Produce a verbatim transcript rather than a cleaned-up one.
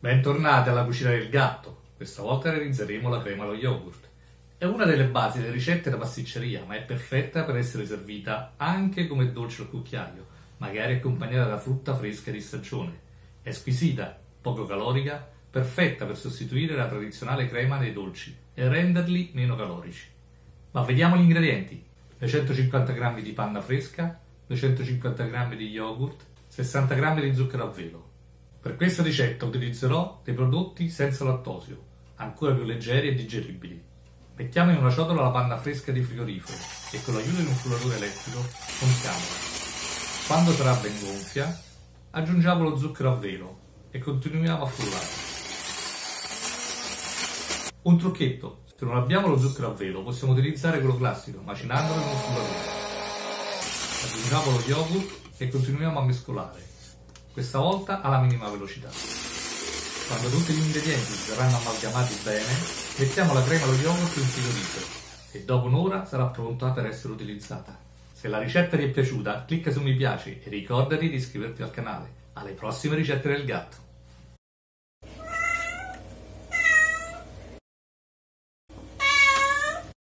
Bentornati alla cucina del gatto. Questa volta realizzeremo la crema allo yogurt. È una delle basi delle ricette da pasticceria, ma è perfetta per essere servita anche come dolce al cucchiaio, magari accompagnata da frutta fresca di stagione. È squisita, poco calorica, perfetta per sostituire la tradizionale crema dei dolci e renderli meno calorici. Ma vediamo gli ingredienti. duecentocinquanta grammi di panna fresca, duecentocinquanta grammi di yogurt, sessanta grammi di zucchero a velo. Per questa ricetta utilizzerò dei prodotti senza lattosio, ancora più leggeri e digeribili. Mettiamo in una ciotola la panna fresca di frigorifero e con l'aiuto di un frullatore elettrico contiamola. Quando sarà ben gonfia, aggiungiamo lo zucchero a velo e continuiamo a frullare. Un trucchetto: se non abbiamo lo zucchero a velo possiamo utilizzare quello classico, macinandolo in uno frullatore. Aggiungiamo lo yogurt e continuiamo a mescolare, questa volta alla minima velocità. Quando tutti gli ingredienti si saranno amalgamati bene, mettiamo la crema allo yogurt in frigorifero e dopo un'ora sarà pronta per essere utilizzata. Se la ricetta ti è piaciuta, clicca su mi piace e ricordati di iscriverti al canale. Alle prossime ricette del gatto!